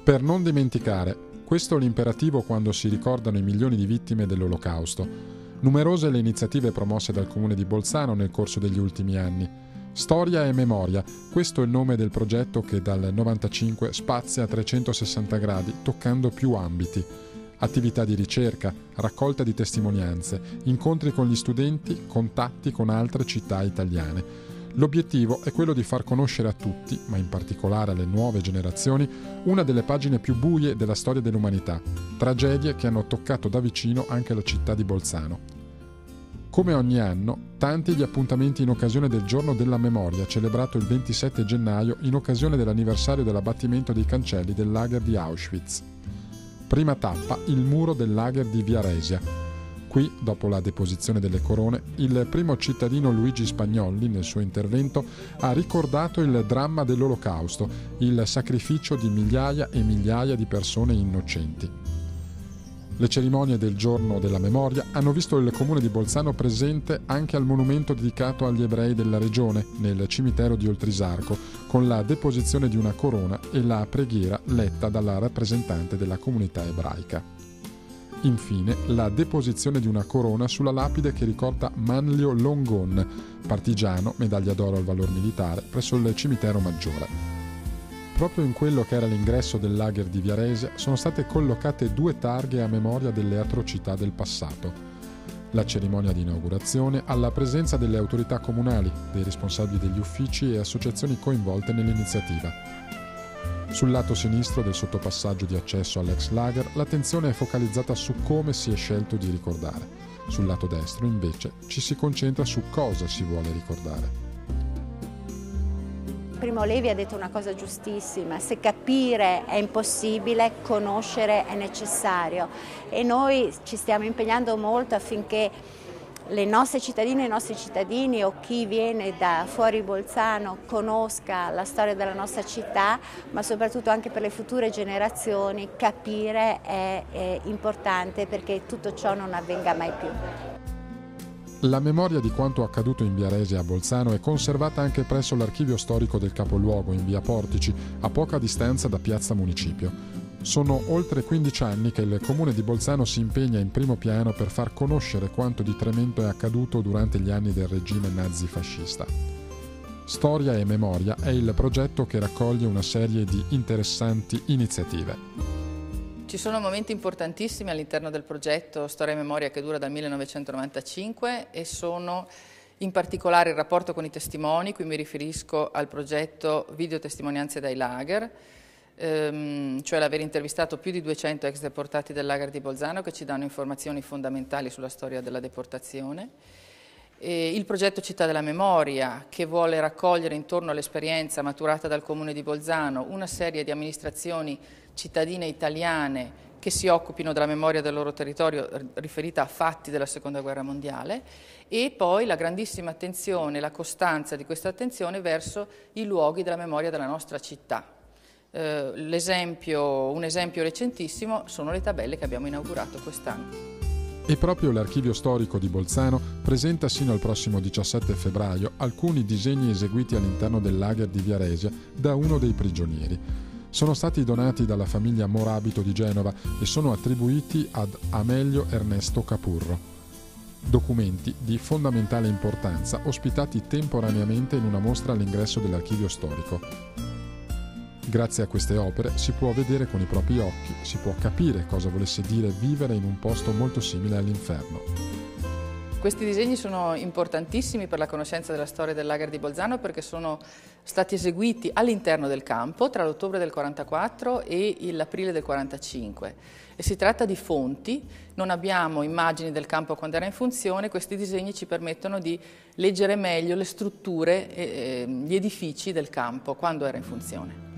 Per non dimenticare, questo è l'imperativo quando si ricordano i milioni di vittime dell'Olocausto. Numerose le iniziative promosse dal Comune di Bolzano nel corso degli ultimi anni. Storia e memoria, questo è il nome del progetto che dal 95 spazia a 360 gradi, toccando più ambiti. Attività di ricerca, raccolta di testimonianze, incontri con gli studenti, contatti con altre città italiane. L'obiettivo è quello di far conoscere a tutti, ma in particolare alle nuove generazioni, una delle pagine più buie della storia dell'umanità, tragedie che hanno toccato da vicino anche la città di Bolzano. Come ogni anno, tanti gli appuntamenti in occasione del Giorno della Memoria, celebrato il 27 gennaio in occasione dell'anniversario dell'abbattimento dei cancelli del lager di Auschwitz. Prima tappa, il muro del lager di Viaresia. Qui, dopo la deposizione delle corone, il primo cittadino Luigi Spagnolli, nel suo intervento, ha ricordato il dramma dell'Olocausto, il sacrificio di migliaia e migliaia di persone innocenti. Le cerimonie del Giorno della Memoria hanno visto il Comune di Bolzano presente anche al monumento dedicato agli ebrei della regione, nel cimitero di Oltrisarco, con la deposizione di una corona e la preghiera letta dalla rappresentante della comunità ebraica. Infine, la deposizione di una corona sulla lapide che ricorda Manlio Longon, partigiano, medaglia d'oro al valor militare, presso il cimitero maggiore. Proprio in quello che era l'ingresso del lager di Viaresia sono state collocate 2 targhe a memoria delle atrocità del passato. La cerimonia di inaugurazione alla presenza delle autorità comunali, dei responsabili degli uffici e associazioni coinvolte nell'iniziativa. Sul lato sinistro del sottopassaggio di accesso all'ex lager l'attenzione è focalizzata su come si è scelto di ricordare. Sul lato destro, invece, ci si concentra su cosa si vuole ricordare. Primo Levi ha detto una cosa giustissima: se capire è impossibile, conoscere è necessario, e noi ci stiamo impegnando molto affinché le nostre cittadine e i nostri cittadini o chi viene da fuori Bolzano conosca la storia della nostra città, ma soprattutto anche per le future generazioni capire è importante perché tutto ciò non avvenga mai più. La memoria di quanto accaduto in Viaresia a Bolzano è conservata anche presso l'archivio storico del capoluogo in via Portici, a poca distanza da piazza Municipio. Sono oltre 15 anni che il Comune di Bolzano si impegna in primo piano per far conoscere quanto di tremendo è accaduto durante gli anni del regime nazifascista. Storia e memoria è il progetto che raccoglie una serie di interessanti iniziative. Ci sono momenti importantissimi all'interno del progetto Storia e Memoria che dura dal 1995 e sono in particolare il rapporto con i testimoni, qui mi riferisco al progetto Videotestimonianze dai lager, cioè l'aver intervistato più di 200 ex deportati del lager di Bolzano che ci danno informazioni fondamentali sulla storia della deportazione. Il progetto Città della Memoria, che vuole raccogliere intorno all'esperienza maturata dal Comune di Bolzano una serie di amministrazioni cittadine italiane che si occupino della memoria del loro territorio riferita a fatti della Seconda Guerra Mondiale, e poi la grandissima attenzione, la costanza di questa attenzione verso i luoghi della memoria della nostra città. Un esempio recentissimo sono le tabelle che abbiamo inaugurato quest'anno. E proprio l'Archivio Storico di Bolzano presenta sino al prossimo 17 febbraio alcuni disegni eseguiti all'interno del lager di Viaresia da uno dei prigionieri. Sono stati donati dalla famiglia Morabito di Genova e sono attribuiti ad Amelio Ernesto Capurro. Documenti di fondamentale importanza ospitati temporaneamente in una mostra all'ingresso dell'Archivio Storico. Grazie a queste opere si può vedere con i propri occhi, si può capire cosa volesse dire vivere in un posto molto simile all'inferno. Questi disegni sono importantissimi per la conoscenza della storia del lager di Bolzano perché sono stati eseguiti all'interno del campo tra l'ottobre del 44 e l'aprile del 45. E si tratta di fonti, non abbiamo immagini del campo quando era in funzione, questi disegni ci permettono di leggere meglio le strutture e gli edifici del campo quando era in funzione.